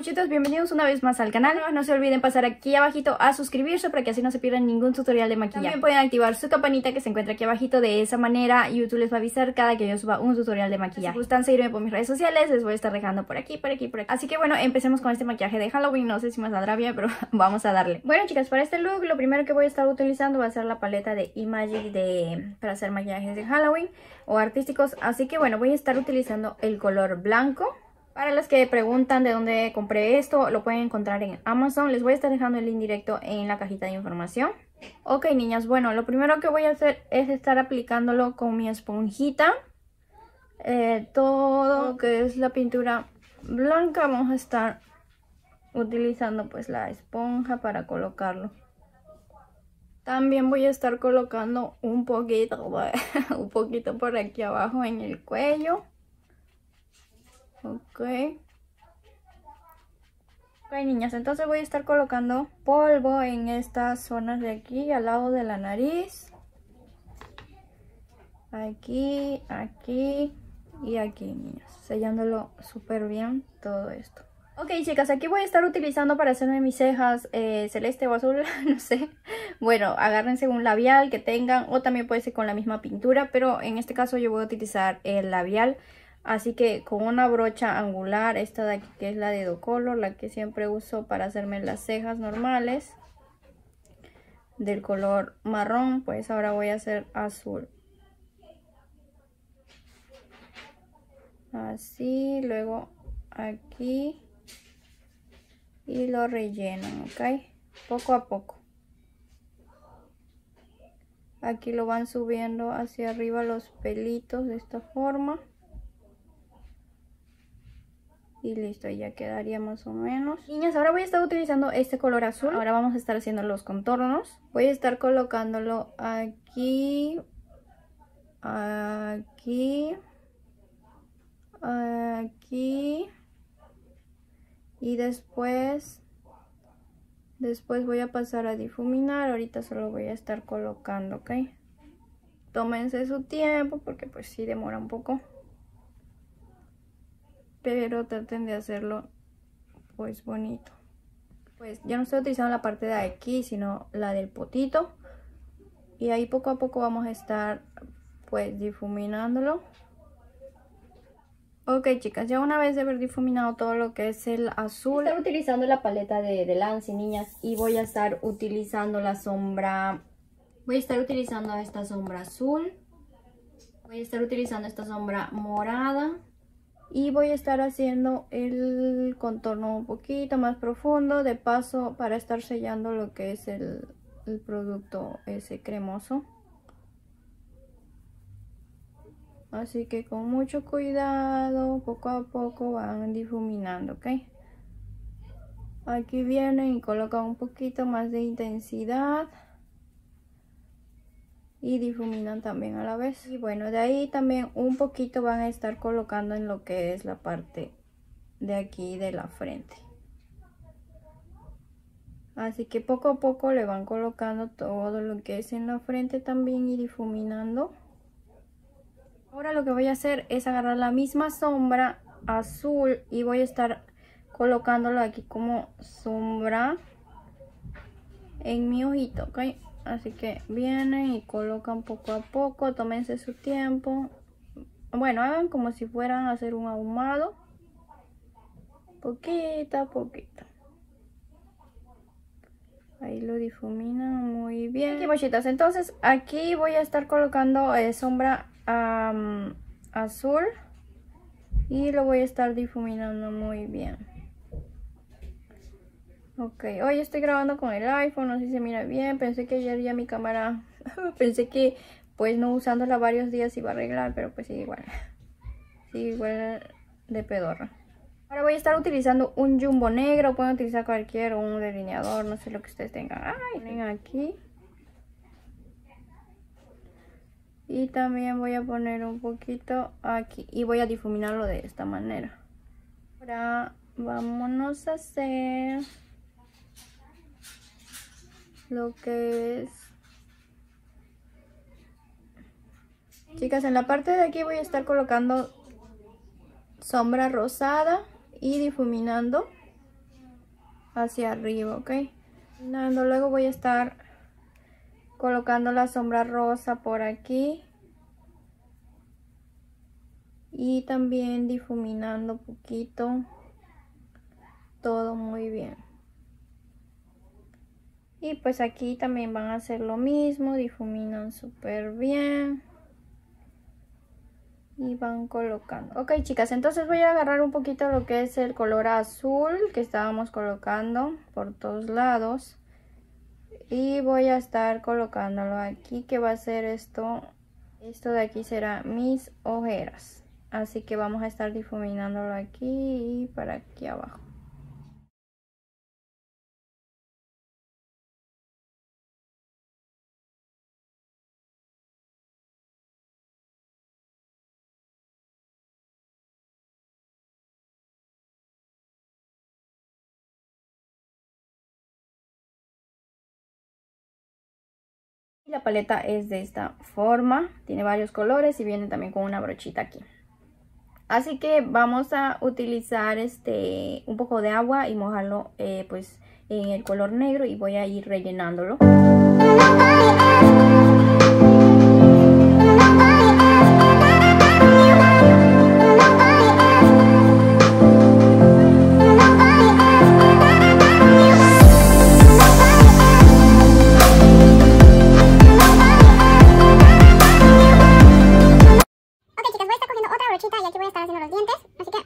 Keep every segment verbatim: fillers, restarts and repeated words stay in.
mochitos, bienvenidos una vez más al canal. No se olviden pasar aquí abajito a suscribirse para que así no se pierdan ningún tutorial de maquillaje. También pueden activar su campanita que se encuentra aquí abajito. De esa manera YouTube les va a avisar cada que yo suba un tutorial de maquillaje. Si gustan seguirme por mis redes sociales, les voy a estar dejando por aquí, por aquí, por aquí. Así que bueno, empecemos con este maquillaje de Halloween. No sé si me saldrá bien, pero vamos a darle. Bueno chicas, para este look lo primero que voy a estar utilizando va a ser la paleta de Imagic de, para hacer maquillajes de Halloween o artísticos. Así que bueno, voy a estar utilizando el color blanco. Para los que preguntan de dónde compré esto, lo pueden encontrar en Amazon. Les voy a estar dejando el link directo en la cajita de información. Ok niñas, bueno, lo primero que voy a hacer es estar aplicándolo con mi esponjita. Eh, todo lo que es la pintura blanca, vamos a estar utilizando pues la esponja para colocarlo. También voy a estar colocando un poquito, un poquito por aquí abajo en el cuello. Ok. Ok niñas, entonces voy a estar colocando polvo en estas zonas de aquí, al lado de la nariz. Aquí, aquí y aquí niñas, sellándolo súper bien todo esto. Ok chicas, aquí voy a estar utilizando para hacerme mis cejas eh, celeste o azul, no sé. Bueno, agárrense un labial que tengan o también puede ser con la misma pintura, pero en este caso yo voy a utilizar el labial. Así que con una brocha angular, esta de aquí que es la de Docolor, la que siempre uso para hacerme las cejas normales, del color marrón, pues ahora voy a hacer azul. Así, luego aquí y lo rellenan, ok, poco a poco. Aquí lo van subiendo hacia arriba los pelitos de esta forma. Y listo, ya quedaría más o menos. Niñas, ahora voy a estar utilizando este color azul. Ahora vamos a estar haciendo los contornos. Voy a estar colocándolo aquí, aquí, aquí. Y después, después voy a pasar a difuminar. Ahorita solo voy a estar colocando, ¿ok? Tómense su tiempo porque pues sí demora un poco. Pero traten de hacerlo pues bonito. Pues ya no estoy utilizando la parte de aquí, sino la del potito. Y ahí poco a poco vamos a estar pues difuminándolo. Ok chicas, ya una vez de haber difuminado todo lo que es el azul, voy a estar utilizando la paleta de, de Lancey niñas. Y voy a estar utilizando la sombra, voy a estar utilizando esta sombra azul. Voy a estar utilizando esta sombra morada. Y voy a estar haciendo el contorno un poquito más profundo, de paso para estar sellando lo que es el, el producto ese cremoso. Así que con mucho cuidado, poco a poco van difuminando, ¿ok? Aquí vienen y colocan un poquito más de intensidad. Y difuminan también a la vez. Y bueno, de ahí también un poquito van a estar colocando en lo que es la parte de aquí de la frente. Así que poco a poco le van colocando todo lo que es en la frente también y difuminando. Ahora lo que voy a hacer es agarrar la misma sombra azul y voy a estar colocándolo aquí como sombra en mi ojito, ¿ok? Así que vienen y colocan poco a poco, tómense su tiempo. Bueno, hagan como si fueran a hacer un ahumado. Poquito a poquito. Ahí lo difuminan muy bien. Aquí mochitas, entonces aquí voy a estar colocando eh, sombra um, azul. Y lo voy a estar difuminando muy bien. Ok, hoy estoy grabando con el iPhone, no sé si se mira bien. Pensé que ayer ya mi cámara, pensé que pues no usándola varios días iba a arreglar, pero pues sigue igual. Sigue igual de pedorra. Ahora voy a estar utilizando un jumbo negro, pueden utilizar cualquier, un delineador, no sé lo que ustedes tengan. Ay, ven aquí. Y también voy a poner un poquito aquí y voy a difuminarlo de esta manera. Ahora vámonos a hacer lo que es, chicas, en la parte de aquí voy a estar colocando sombra rosada y difuminando hacia arriba, ¿ok? Luego voy a estar colocando la sombra rosa por aquí. Y también difuminando un poquito. Todo muy bien. Y pues aquí también van a hacer lo mismo. Difuminan súper bien. Y van colocando. Ok, chicas, entonces voy a agarrar un poquito lo que es el color azul que estábamos colocando por todos lados. Y voy a estar colocándolo aquí, que va a ser esto. Esto de aquí será mis ojeras. Así que vamos a estar difuminándolo aquí y para aquí abajo. La paleta es de esta forma, tiene varios colores y viene también con una brochita aquí. Así que vamos a utilizar este un poco de agua y mojarlo eh, pues en el color negro y voy a ir rellenándolo. Y aquí voy a estar haciendo los dientes, así que...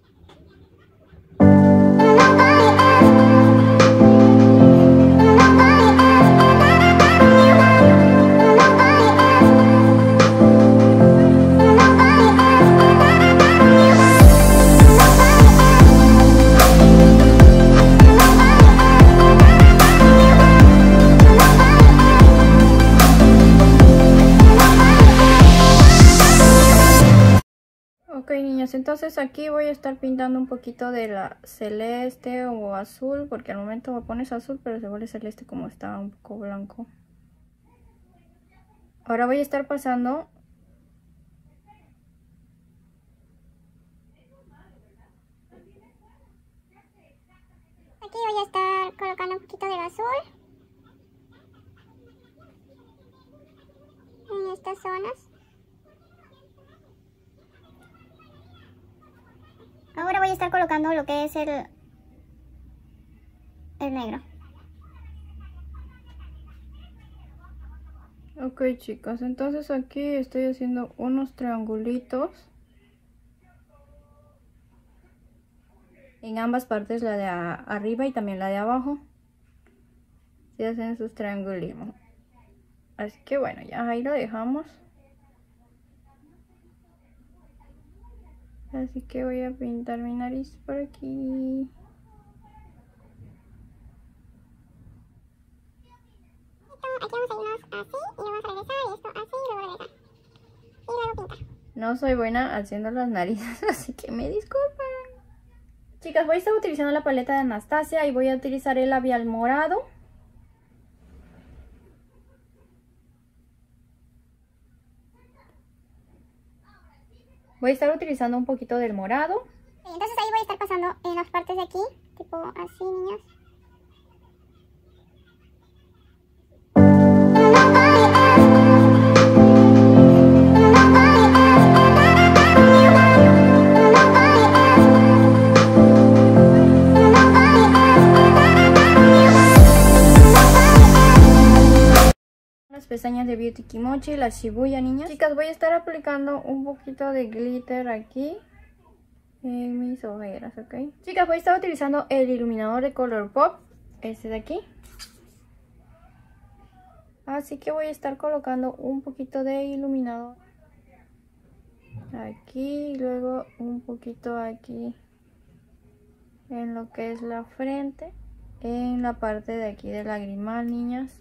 Ok, niñas, entonces aquí voy a estar pintando un poquito de la celeste o azul, porque al momento me pones azul, pero se vuelve celeste como está un poco blanco. Ahora voy a estar pasando aquí voy a estar colocando un poquito del azul en estas zonas. Ahora voy a estar colocando lo que es el, el negro. Ok, chicas, entonces aquí estoy haciendo unos triangulitos en ambas partes, la de arriba y también la de abajo. Se hacen sus triangulitos. Así que bueno, ya ahí lo dejamos. Así que voy a pintar mi nariz por aquí. Aquí vamos a irnos así y vamos a regresar y esto así y luego regresar. Y luego pintar. No soy buena haciendo las narices, así que me disculpan. Chicas, voy a estar utilizando la paleta de Anastasia y voy a utilizar el labial morado. Voy a estar utilizando un poquito del morado. Entonces ahí voy a estar pasando en las partes de aquí, tipo así, niñas. Las pestañas de Beauty Kimochi, la Shibuya, niñas. Chicas, voy a estar aplicando un poquito de glitter aquí en mis ojeras, ¿ok? Chicas, voy a estar utilizando el iluminador de Colourpop, este de aquí. Así que voy a estar colocando un poquito de iluminador aquí y luego un poquito aquí en lo que es la frente, en la parte de aquí del lagrimal, niñas.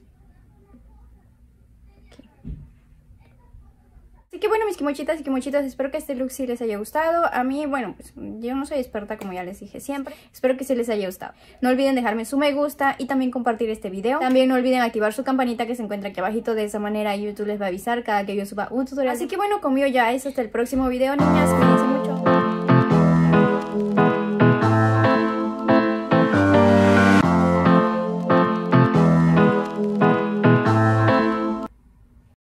Así que bueno, mis kimochitas y kimochitas, espero que este look sí les haya gustado. A mí, bueno, pues yo no soy experta, como ya les dije siempre. Espero que sí les haya gustado. No olviden dejarme su me gusta y también compartir este video. También no olviden activar su campanita que se encuentra aquí abajito. De esa manera YouTube les va a avisar cada que yo suba un tutorial. Así que bueno, conmigo ya es hasta el próximo video, niñas. Cuídense mucho.